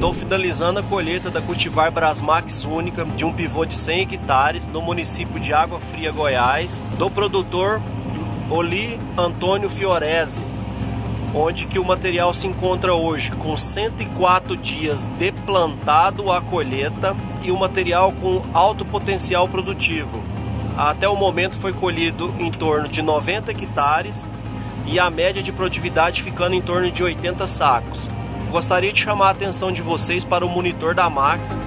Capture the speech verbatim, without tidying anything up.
Estou finalizando a colheita da cultivar Brasmax única de um pivô de cem hectares no município de Água Fria, Goiás, do produtor Oli Antônio Fiorese, onde que o material se encontra hoje com cento e quatro dias de plantado à colheita e o material com alto potencial produtivo. Até o momento foi colhido em torno de noventa hectares e a média de produtividade ficando em torno de oitenta sacos. Gostaria de chamar a atenção de vocês para o monitor da máquina,